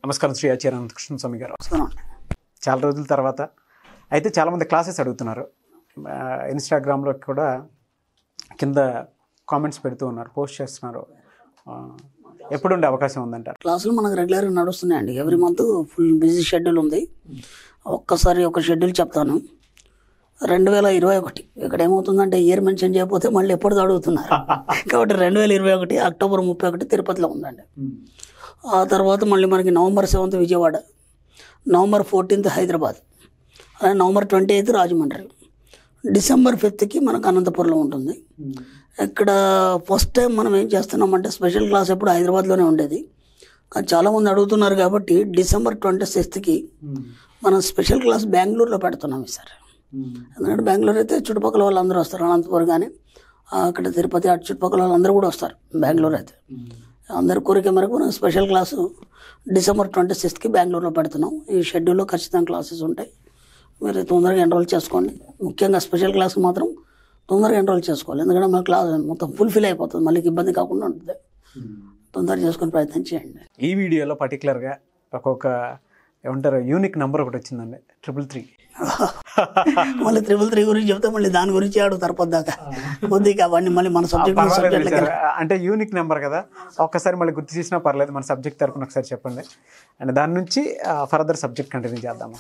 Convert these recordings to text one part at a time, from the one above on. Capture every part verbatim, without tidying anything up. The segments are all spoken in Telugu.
నమస్కారం శ్రీ ఆచార్య అనంతకృష్ణ స్వామి గారు. చాలా రోజుల తర్వాత అయితే చాలామంది క్లాసెస్ అడుగుతున్నారు. ఇన్స్టాగ్రామ్లో కూడా కింద కామెంట్స్ పెడుతూ ఉన్నారు, పోస్ట్ చేస్తున్నారు. ఎప్పుడు ఉండే అవకాశం ఉందంటారు? క్లాసులు మనకు రెగ్యులర్గా నడుస్తున్నాయండి. Every month full busy schedule ఉంది. ఒక్కసారి ఒక షెడ్యూల్ చెప్తాను. రెండు వేల ఇరవై ఒకటి ఇక్కడ ఏమవుతుందంటే ఇయర్ మెన్షన్ చేయకపోతే మళ్ళీ ఎప్పుడు అడుగుతున్నారు. కాబట్టి రెండు వేల ఇరవై ఒకటి అక్టోబర్ ముప్పై ఒకటి తిరుపతిలో ఉందండి. ఆ తర్వాత మళ్ళీ మనకి November seventh Vijayawada, November fourteenth Hyderabad, అలాగే November twenty eighth Rajahmundry, December ఫిఫ్త్కి మనకు అనంతపురంలో ఉంటుంది. ఇక్కడ ఫస్ట్ టైం మనం ఏం చేస్తున్నామంటే స్పెషల్ క్లాస్ ఎప్పుడు హైదరాబాద్లోనే ఉండేది, కానీ చాలామంది అడుగుతున్నారు కాబట్టి డిసెంబర్ ట్వంటీ సిక్స్త్కి మనం స్పెషల్ క్లాస్ బెంగళూరులో పెడుతున్నాం ఈసారి. ఎందుకంటే బెంగళూరు అయితే చుట్టుపక్కల వాళ్ళందరూ వస్తారు, అనంతపురం కానీ అక్కడ తిరుపతి అటు చుట్టుపక్కల వాళ్ళందరూ కూడా వస్తారు. బెంగళూరు అయితే అందరి కోరిక మేరకు మనం స్పెషల్ క్లాసు డిసెంబర్ ట్వంటీ సిక్స్త్కి బెంగళూరులో పెడుతున్నాం. ఈ షెడ్యూల్లో ఖచ్చితంగా క్లాసెస్ ఉంటాయి. మీరు తొందరగా ఎన్రోల్ చేసుకోండి. ముఖ్యంగా స్పెషల్ క్లాస్కి మాత్రం తొందరగా ఎన్రోల్ చేసుకోవాలి, ఎందుకంటే మన క్లాస్ మొత్తం ఫుల్ఫిల్ అయిపోతుంది, మళ్ళీ ఇబ్బంది కాకుండా ఉంటుంది. తొందరగా చేసుకుని ప్రయత్నం చేయండి. ఈ వీడియోలో పర్టికులర్గా ఒక్కొక్క ఏమంటారు యూనిక్ నెంబర్ ఒకటి వచ్చిందండి, ట్రిపుల్ త్రీ. మళ్ళీ త్రిపుల్ త్రీ గురించి చెప్తే మళ్ళీ దాని గురించి అడుగుతారు పొద్దాక కొద్దిగా అవన్నీ మళ్ళీ మన సబ్జెక్ట్ అంటే యూనిక్ నెంబర్ కదా, ఒక్కసారి మళ్ళీ గుర్తు చేసినా పర్లేదు. మన సబ్జెక్ట్ తరపున ఒకసారి చెప్పండి, అండ్ దాని నుంచి ఫర్దర్ సబ్జెక్ట్ కంటిన్యూ చేద్దాము.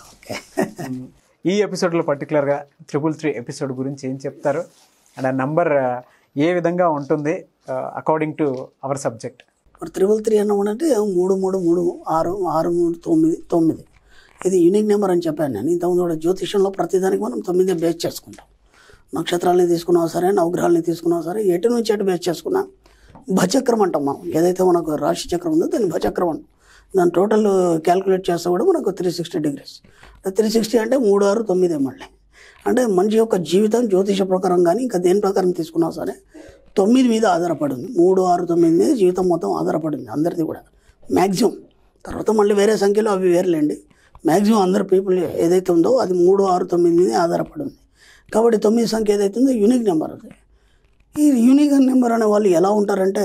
ఈ ఎపిసోడ్లో పర్టికులర్గా ట్రిపుల్ త్రీ ఎపిసోడ్ గురించి ఏం చెప్తారు, అండ్ ఆ నెంబర్ ఏ విధంగా ఉంటుంది అకార్డింగ్ టు అవర్ సబ్జెక్ట్? మరి త్రిపుల్ త్రీ అన్నమాట మూడు మూడు మూడు ఆరు ఆరు మూడు తొమ్మిది తొమ్మిది ఇది యూనిక్ నెంబర్ అని చెప్పాను నేను. ఇంతకుముందు కూడా జ్యోతిష్యంలో ప్రతిదానికి మనం తొమ్మిది బేస్ చేసుకుంటాం. నక్షత్రాలని తీసుకున్నా సరే, నవగ్రహాలని తీసుకున్నా సరే, ఎటు నుంచి ఎటు బేస్ చేసుకున్నా భచక్రం అంటాం మనం. ఏదైతే మనకు రాశి చక్రం ఉందో దాన్ని భచక్రం అంటాం. దాని టోటల్ క్యాల్కులేట్ చేస్తే కూడా మనకు three sixty degrees. Three sixty అంటే మూడు ఆరు తొమ్మిది మళ్ళీ అంటే మనిషి యొక్క జీవితం జ్యోతిష ప్రకారం కానీ ఇంకా దేని ప్రకారం తీసుకున్నా సరే తొమ్మిది మీద ఆధారపడింది. మూడు ఆరు తొమ్మిది మీద జీవితం మొత్తం ఆధారపడింది అందరిది కూడా మ్యాక్సిమం. తర్వాత మళ్ళీ వేరే సంఖ్యలో అవి వేరులేండి. మ్యాక్సిమం అందరు పీపుల్ ఏదైతే ఉందో అది మూడు ఆరు తొమ్మిది మీద ఆధారపడింది. కాబట్టి తొమ్మిది సంఖ్య ఏదైతే ఉందో యూనిక్ నెంబర్. అది ఈ యూనిక్ నెంబర్ అనే వాళ్ళు ఎలా ఉంటారంటే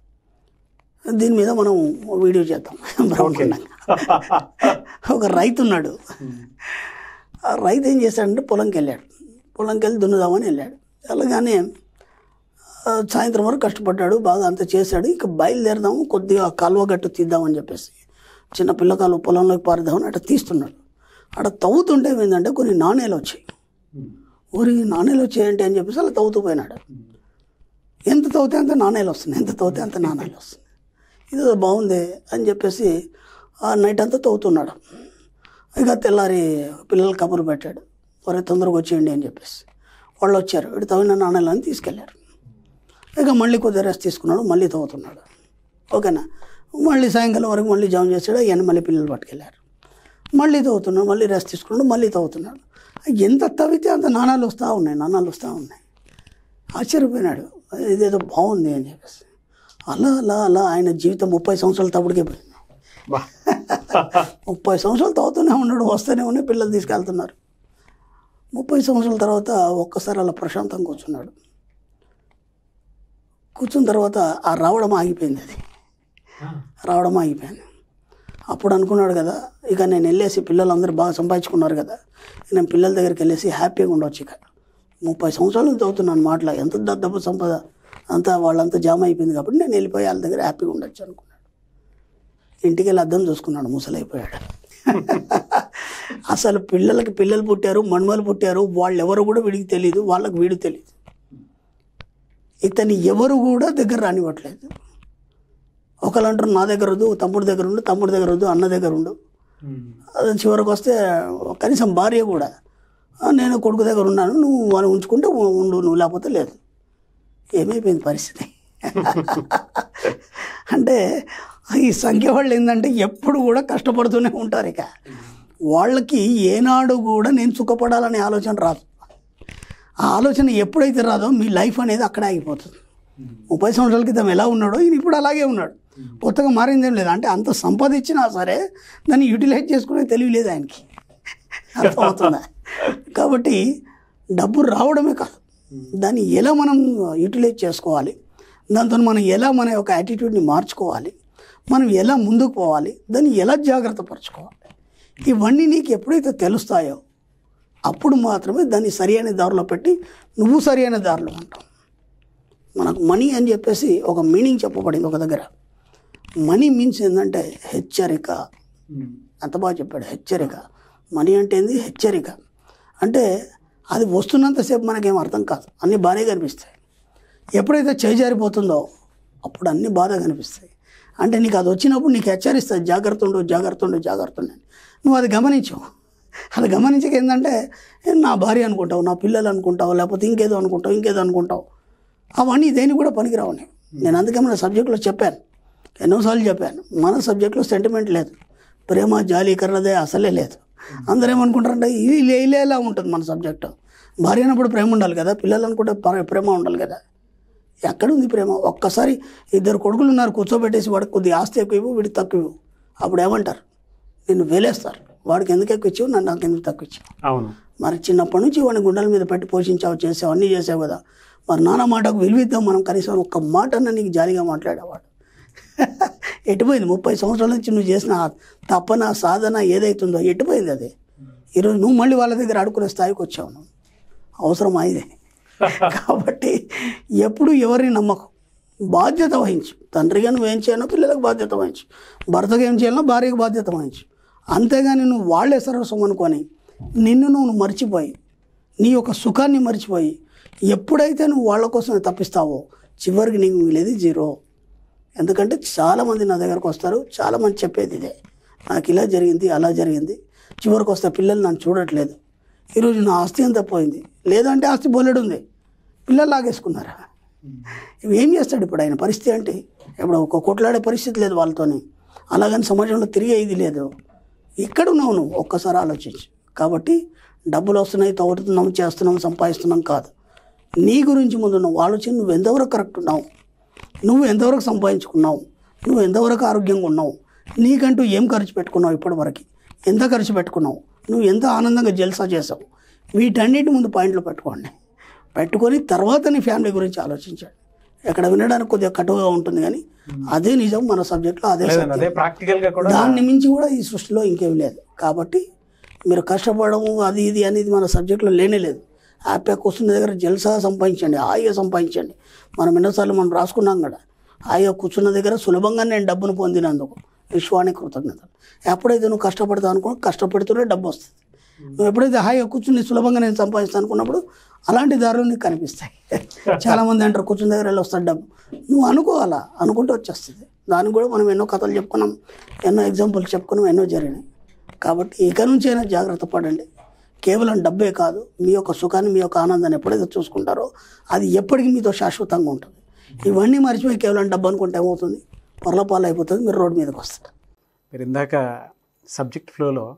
దీని మీద మనం వీడియో చేద్దాం బ్రహ్మాండంగా. ఒక రైతు ఉన్నాడు. ఆ రైతు ఏం చేశాడంటే పొలంకి వెళ్ళాడు. పొలంకి వెళ్ళి దున్నుదామని వెళ్ళాడు. వెళ్ళగానే సాయంత్రం వరకు కష్టపడ్డాడు, బాగా అంతా చేశాడు. ఇక బయలుదేరదాము, కొద్దిగా కాలువ గట్టు తీద్దామని చెప్పేసి చిన్న పిల్లకాలు పొలంలోకి పారుదామని అట్లా తీస్తున్నాడు. అక్కడ తవ్వుతుంటే ఏంటంటే కొన్ని నాణేలు వచ్చాయి. ఊరి నాణేలు వచ్చాయంటే అని చెప్పేసి అలా తవ్వుతూ పోయినాడు. ఎంత తవ్వుతే అంత నాణేలు వస్తున్నాయి, ఎంత తవ్వుతే అంత నాణేలు వస్తున్నాయి. ఇది బాగుంది అని చెప్పేసి ఆ నైట్ అంతా తవ్వుతున్నాడు. ఇక తెల్లారి పిల్లలు కబురు పెట్టాడు, ఒరే తొందరగా వచ్చేయండి అని చెప్పేసి. వాళ్ళు వచ్చారు, ఇటు తవ్విన నాణేలని తీసుకెళ్ళారు. ఇక మళ్ళీ కొద్దిగా రెస్ట్ తీసుకున్నాడు, మళ్ళీ తవ్వుతున్నాడు. ఓకేనా, మళ్ళీ సాయంకాలం వరకు మళ్ళీ జాయిన్ చేశాడు. అవన్నీ మళ్ళీ పిల్లలు పట్టుకెళ్ళారు. మళ్ళీ తవ్వుతున్నాడు, మళ్ళీ రెస్ట్ తీసుకున్నాడు, మళ్ళీ తవ్వుతున్నాడు. ఎంత తవ్వితే అంత నాణాలు వస్తూ ఉన్నాయి, నాణాలు వస్తూ ఉన్నాయి. ఆశ్చర్యపోయినాడు, ఇదేదో బాగుంది అని చెప్పేసి. అలా అలా అలా ఆయన జీవితం ముప్పై సంవత్సరాల తప్పుడికే పోయింది. ముప్పై సంవత్సరాలు తవ్వుతూనే ఉన్నాడు, వస్తూనే ఉన్నాయి, పిల్లలు తీసుకెళ్తున్నారు. ముప్పై సంవత్సరాల తర్వాత ఒక్కసారి అలా ప్రశాంతంగా కూర్చున్నాడు. కూర్చున్న తర్వాత ఆ రావడం ఆగిపోయింది. అది రావడం ఆగిపోయింది. అప్పుడు అనుకున్నాడు కదా, ఇక నేను వెళ్ళేసి పిల్లలందరూ బాగా సంపాదించుకున్నారు కదా, నేను పిల్లల దగ్గరికి వెళ్ళేసి హ్యాపీగా ఉండవచ్చు. ఇక ముప్పై సంవత్సరాలు చదువుతున్నాను మాటల ఎంత డబ్బు సంపద అంతా వాళ్ళంతా జామ అయిపోయింది కాబట్టి నేను వెళ్ళిపోయి వాళ్ళ దగ్గర హ్యాపీగా ఉండొచ్చు అనుకున్నాడు. ఇంటికి వెళ్ళి అద్దం చూసుకున్నాడు, ముసలైపోయాడు. అసలు పిల్లలకి పిల్లలు పుట్టారు, మనుమలు పుట్టారు, వాళ్ళు ఎవరు కూడా వీడికి తెలియదు, వాళ్ళకి వీడు తెలియదు. ఇతని ఎవరు కూడా దగ్గర రానివ్వట్లేదు. ఒకళ్ళు అంటారు నా దగ్గర వద్దు, తమ్ముడి దగ్గర ఉండు, తమ్ముడి దగ్గర వద్దు, అన్న దగ్గర ఉండు. అది చివరికి వస్తే కనీసం భార్య కూడా నేను కొడుకు దగ్గర ఉన్నాను, నువ్వు వాళ్ళు ఉంచుకుంటే ఉండు, నువ్వు లేకపోతే లేదు. ఏమైపోయింది పరిస్థితి. అంటే ఈ సంఖ్య వాళ్ళు ఏంటంటే ఎప్పుడు కూడా కష్టపడుతూనే ఉంటారు. ఇక వాళ్ళకి ఏనాడు కూడా నేను సుఖపడాలనే ఆలోచన రాదు. ఆ ఆలోచన ఎప్పుడైతే రాదో మీ లైఫ్ అనేది అక్కడే ఆగిపోతుంది. ముప్పై సంవత్సరాల క్రితం ఎలా ఉన్నాడో ఈయన ఇప్పుడు అలాగే ఉన్నాడు, కొత్తగా మారిందేం లేదు. అంటే అంత సంపాదించినా సరే దాన్ని యూటిలైజ్ చేసుకునే తెలివి లేదు ఆయనకి, అర్థమవుతుందా? కాబట్టి డబ్బు రావడమే కాదు, దాన్ని ఎలా మనం యూటిలైజ్ చేసుకోవాలి, దాంతో మనం ఎలా మన యొక్క యాటిట్యూడ్ని మార్చుకోవాలి, మనం ఎలా ముందుకు పోవాలి, దాన్ని ఎలా జాగ్రత్త పరచుకోవాలి, ఇవన్నీ నీకు ఎప్పుడైతే తెలుస్తాయో అప్పుడు మాత్రమే దాన్ని సరి అయిన దారిలో పెట్టి నువ్వు సరి అయిన దారిలో ఉంటావు. మనకు మనీ అని చెప్పేసి ఒక మీనింగ్ చెప్పబడింది ఒక దగ్గర. మనీ మీన్స్ ఏంటంటే హెచ్చరిక. అంత బాగా చెప్పాడు, హెచ్చరిక. మనీ అంటే ఏంది? హెచ్చరిక. అంటే అది వస్తున్నంతసేపు మనకేం అర్థం కాదు, అన్నీ బాగానే కనిపిస్తాయి. ఎప్పుడైతే చేజారిపోతుందో అప్పుడు అన్నీ బాధ కనిపిస్తాయి. అంటే నీకు అది వచ్చినప్పుడు నీకు హెచ్చరిస్తుంది, జాగ్రత్త ఉండు జాగ్రత్త ఉండు జాగ్రత్త ఉండు. నువ్వు అది గమనించవు. అది గమనించక ఏంటంటే నా భార్య అనుకుంటావు, నా పిల్లలు అనుకుంటావు, లేకపోతే ఇంకేదో అనుకుంటావు ఇంకేదో అనుకుంటావు. అవన్నీ దేనికి కూడా పనికిరావు. నేను అందుకే మన సబ్జెక్టులో చెప్పాను, ఎన్నోసార్లు చెప్పాను, మన సబ్జెక్టులో సెంటిమెంట్ లేదు, ప్రేమ జాలి కర్రదే అసలే లేదు. అందరూ ఏమనుకుంటారంటే ఇది లేలా ఉంటుంది మన సబ్జెక్టు. భార్య అన్నప్పుడు ప్రేమ ఉండాలి కదా, పిల్లలు అనుకుంటే ప్రేమ ఉండాలి కదా. ఎక్కడుంది ప్రేమ? ఒక్కసారి ఇద్దరు కొడుకులు ఉన్నారు, కూర్చోబెట్టేసి వాడికి కొద్దిగా ఆస్తి ఎక్కువ ఇవ్వు, వీడికి తక్కువ ఇవ్వు, అప్పుడు ఏమంటారు? నిన్ను వేలేస్తారు. వాడికి ఎందుకు ఎక్కువ ఇచ్చావు, నన్ను నాకు ఎందుకు తక్కువ ఇచ్చావు? అవును. మరి చిన్నప్పటి నుంచి వాడిని గుండెల మీద పెట్టి పోషించావు, చేసావు, అన్నీ చేసావు కదా. మరి నాన్న మాటకు విలువిద్దాం మనం, కనీసం ఒక్క మాట అన్న నీకు జాలిగా మాట్లాడేవాడు. ఎటుపోయింది? ముప్పై సంవత్సరాల నుంచి నువ్వు చేసిన తపన సాధన ఏదైతుందో ఎటుపోయింది అది? ఈరోజు నువ్వు మళ్ళీ వాళ్ళ దగ్గర ఆడుకునే స్థాయికి వచ్చావు. నువ్వు అవసరం అయింది. కాబట్టి ఎప్పుడు ఎవరిని నమ్మకం, బాధ్యత వహించు. తండ్రిగా నువ్వు ఏం చేయాలో పిల్లలకు బాధ్యత వహించు, భర్తగా ఏం చేయాలో భార్యకు బాధ్యత వహించు. అంతేగాని నువ్వు వాళ్ళే సర్వస్వం అనుకొని నిన్ను నువ్వు మర్చిపోయి నీ యొక్క సుఖాన్ని మర్చిపోయి ఎప్పుడైతే నువ్వు వాళ్ళ కోసం తప్పిస్తావో చివరికి నీకు మిగిలేది జీరో. ఎందుకంటే చాలామంది నా దగ్గరకు వస్తారు, చాలామంది చెప్పేది ఇదే, నాకు ఇలా జరిగింది అలా జరిగింది, చివరికి వస్తే పిల్లలు నన్ను చూడట్లేదు, ఈరోజు నా ఆస్తి అంతా పోయింది, లేదంటే ఆస్తి బోలెడు ఉంది, పిల్లలు లాగేసుకున్నారా. ఇవి ఏం చేస్తాడు ఇప్పుడు ఆయన పరిస్థితి? అంటే ఇప్పుడు ఒక కొట్లాడే పరిస్థితి లేదు వాళ్ళతోని, అలాగని సమాజంలో తిరిగే ఇది లేదు. ఎక్కడున్నావు నువ్వు ఒక్కసారి ఆలోచించు. కాబట్టి డబ్బులు వస్తున్నాయి, తవ్వుతున్నాం, చేస్తున్నాం, సంపాదిస్తున్నాం కాదు. నీ గురించి ముందు నువ్వు ఆలోచన, నువ్వు ఎంతవరకు కరెక్ట్ ఉన్నావు, నువ్వు ఎంతవరకు సంపాదించుకున్నావు, నువ్వు ఎంతవరకు ఆరోగ్యంగా ఉన్నావు, నీకంటూ ఏం ఖర్చు పెట్టుకున్నావు, ఇప్పటివరకు ఎంత ఖర్చు పెట్టుకున్నావు, నువ్వు ఎంత ఆనందంగా జల్సా చేసావు, వీటన్నిటి ముందు పాయింట్లు పెట్టుకోండి. పెట్టుకొని తర్వాత నీ ఫ్యామిలీ గురించి ఆలోచించండి. ఎక్కడ వినడానికి కొద్దిగా కటువుగా ఉంటుంది కానీ అదే నిజం మన సబ్జెక్ట్లో, అదే ప్రాక్టికల్గా కూడా. దాన్ని మించి కూడా ఈ సృష్టిలో ఇంకేం లేదు. కాబట్టి మీరు కష్టపడము అది ఇది అనేది మన సబ్జెక్ట్లో లేనే లేదు. హ్యాపీగా కూర్చున్న దగ్గర జల్సా సంపాదించండి, హాయిగా సంపాదించండి. మనం ఎన్నోసార్లు మనం రాసుకున్నాం కదా, హాయిగా కూర్చున్న దగ్గర సులభంగా నేను డబ్బును పొందినందుకు విశ్వానికి కృతజ్ఞతలు. ఎప్పుడైతే నువ్వు కష్టపడతావు అనుకో, కష్టపడుతూనే డబ్బు వస్తుంది. నువ్వు ఎప్పుడైతే హాయిగా కూర్చుని సులభంగా నేను సంపాదిస్తాను అనుకున్నప్పుడు అలాంటి దారులు నీకు కనిపిస్తాయి. చాలామంది అంటారు కూర్చున్న దగ్గర వెళ్ళి వస్తాడు డబ్బు. నువ్వు అనుకోవాలా, అనుకుంటే వచ్చేస్తుంది. దానికి కూడా మనం ఎన్నో కథలు చెప్పుకున్నాం, ఎన్నో ఎగ్జాంపుల్స్ చెప్పుకున్నాం, ఎన్నో జరిగినాయి. కాబట్టి ఇక నుంచి అయినా జాగ్రత్త పడండి. కేవలం డబ్బే కాదు, మీ యొక్క సుఖాన్ని మీ యొక్క ఆనందాన్ని ఎప్పుడైతే చూసుకుంటారో అది ఎప్పటికీ మీతో శాశ్వతంగా ఉంటుంది. ఇవన్నీ మర్చిపోయి కేవలం డబ్బు అనుకుంటే ఏమవుతుంది? పొరలపాలు అయిపోతుంది, మీరు రోడ్డు మీదకి వస్తారు. మీరు ఇందాక సబ్జెక్ట్ ఫ్లోలో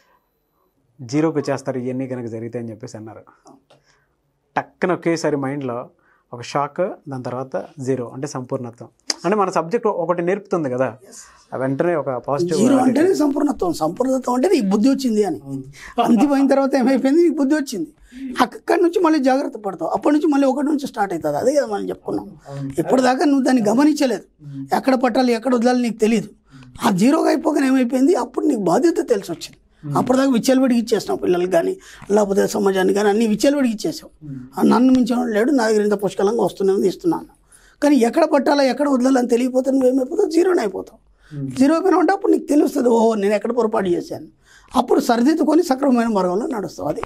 జీరోకి చేస్తారు ఇవన్నీ కనుక జరిగితాయని చెప్పేసి అన్నారు. టక్కున ఒకేసారి మైండ్లో ఒక షాక్, దాని తర్వాత జీరో అంటే సంపూర్ణత్వం. అంటే మన సబ్జెక్ట్ ఒకటి నేర్పుతుంది కదా, వెంటనే ఒక పాజిటివ్. జీరో అంటేనే సంపూర్ణత్వం, సంపూర్ణత్వం అంటే నీకు బుద్ధి వచ్చింది అని. అంతిమైన తర్వాత ఏమైపోయింది? నీకు బుద్ధి వచ్చింది. అక్కడి నుంచి మళ్ళీ జాగ్రత్త పడతావు, అప్పటి నుంచి మళ్ళీ ఒకటి నుంచి స్టార్ట్ అవుతుంది. అదే కదా మనం చెప్పుకున్నాం. ఇప్పటిదాకా నువ్వు దాన్ని గమనించలేదు, ఎక్కడ పట్టాలి ఎక్కడ వదలాలి నీకు తెలియదు. ఆ జీరోగా అయిపోగానే ఏమైపోయింది? అప్పుడు నీకు బాధ్యత తెలిసి వచ్చింది. అప్పటిదాకా విచ్చలవిడికి ఇచ్చేసినావు పిల్లలకి కానీ లేకపోతే సమాజానికి కానీ, అన్ని విచ్చలవిడికి ఇచ్చేసావు. నన్ను మించిన లేడు, నా దగ్గర ఇంత పుష్కలంగా వస్తున్నాను ఇస్తున్నాను. కానీ ఎక్కడ పట్టాలా ఎక్కడ వదలాలని తెలియకపోతే నువ్వేమైపోతావు? జీరోని అయిపోతావు. జీరో అయిపోయినా ఉంటే అప్పుడు నీకు తెలుస్తుంది, ఓహో నేను ఎక్కడ పొరపాటు చేశాను. అప్పుడు సరిదిద్దుకొని సక్రమమైన మార్గంలో నడుస్తావు. అది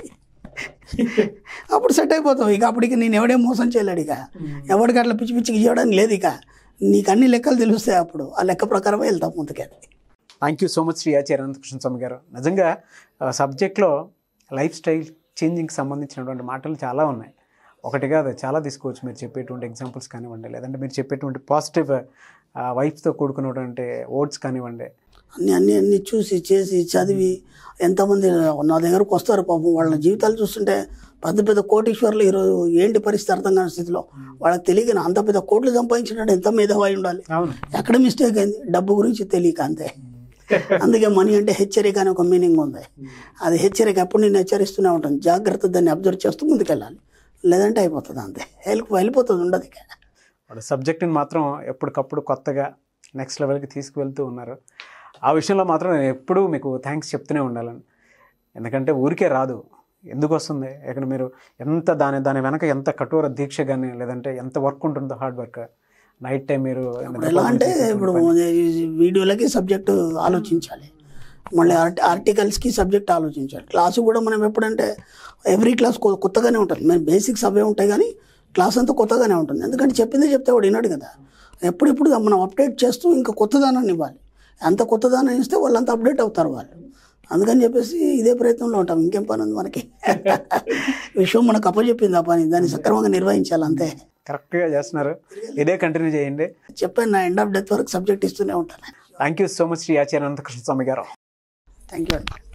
అప్పుడు సెట్ అయిపోతావు. ఇక అప్పటికి నేను ఎవడే మోసం చేయలేడు, ఇక ఎవరికి అట్లా పిచ్చి పిచ్చికి చేయడానికి లేదు. ఇక నీకు అన్ని లెక్కలు తెలుస్తాయి, అప్పుడు ఆ లెక్క ప్రకారమే వెళ్తావు ముందుకే. Thank you so much Shri Acharya Anantakrishna Swami garu. నిజంగా సబ్జెక్ట్లో లైఫ్ స్టైల్ చేంజింగ్కి సంబంధించినటువంటి మాటలు చాలా ఉన్నాయి. ఒకటి కాదు, చాలా తీసుకోవచ్చు. మీరు చెప్పేటువంటి ఎగ్జాంపుల్స్ కానివ్వండి, లేదంటే మీరు చెప్పేటువంటి పాజిటివ్ వైఫ్తో కూడుకున్నటువంటి వర్డ్స్ కానివ్వండి, అన్ని అన్ని అన్ని చూసి చేసి చదివి ఎంతమంది నా దగ్గరకు వస్తారు పాపం. వాళ్ళ జీవితాలు చూస్తుంటే పెద్ద పెద్ద కోటీశ్వర్లు ఈరోజు ఏంటి పరిస్థితి అర్థం కాని స్థితిలో. వాళ్ళకి తెలియక అంత పెద్ద కోట్లు సంపాదించినట్టు ఎంత మేధావై ఉండాలి. ఎక్కడ మిస్టేక్ అయింది? డబ్బు గురించి తెలియక అంతే. అందుకే మనీ అంటే హెచ్చరిక అని ఒక మీనింగ్ ఉంది. అది హెచ్చరిక ఎప్పుడు నేను హెచ్చరిస్తూనే ఉంటాను. జాగ్రత్త దాన్ని అబ్జర్వ్ చేస్తూ ముందుకెళ్ళాలి, లేదంటే అయిపోతుంది అంతే. వెళ్ళి వెళ్ళిపోతుంది, ఉండదు. వాడు సబ్జెక్ట్ని మాత్రం ఎప్పటికప్పుడు కొత్తగా నెక్స్ట్ లెవెల్కి తీసుకువెళ్తూ ఉన్నారు. ఆ విషయంలో మాత్రం నేను ఎప్పుడూ మీకు థ్యాంక్స్ చెప్తూనే ఉండాలని. ఎందుకంటే ఊరికే రాదు, ఎందుకు వస్తుంది, ఇక్కడ మీరు ఎంత దాని దాని వెనక ఎంత కఠోర దీక్ష కానీ లేదంటే ఎంత వర్క్ ఉంటుందో, హార్డ్ వర్క్. నైట్ టైం మీరు ఎలా అంటే ఇప్పుడు వీడియోలకి సబ్జెక్టు ఆలోచించాలి, మళ్ళీ ఆర్టి ఆర్టికల్స్కి సబ్జెక్ట్ ఆలోచించాలి. క్లాసు కూడా మనం ఎప్పుడంటే ఎవ్రీ క్లాస్ కొత్తగానే ఉంటుంది. మేము బేసిక్స్ అవే ఉంటాయి కానీ క్లాస్ అంతా కొత్తగానే ఉంటుంది. ఎందుకంటే చెప్పిందే చెప్తే వాడు విన్నాడు కదా. ఎప్పుడిప్పుడు మనం అప్డేట్ చేస్తూ ఇంకా కొత్తదానాన్ని ఇవ్వాలి. అంత కొత్తదానం ఇస్తే వాళ్ళంతా అప్డేట్ అవుతారు వాళ్ళు. అందుకని చెప్పేసి ఇదే ప్రయత్నంలో ఉంటాం. ఇంకేం పని ఉంది మనకి? విషయం మనకు అప్పచెప్పింది ఆ పని, దాన్ని సక్రమంగా నిర్వహించాలి అంతే. కరెక్ట్గా చేస్తున్నారు, ఇదే కంటిన్యూ చేయండి. చెప్పాను నా ఎండ్ ఆఫ్ డెత్ వరకు సబ్జెక్ట్ ఇస్తూనే ఉంటాను. Thank you so much Shri Acharya Anantakrishna Swami garu. Thank you అండి.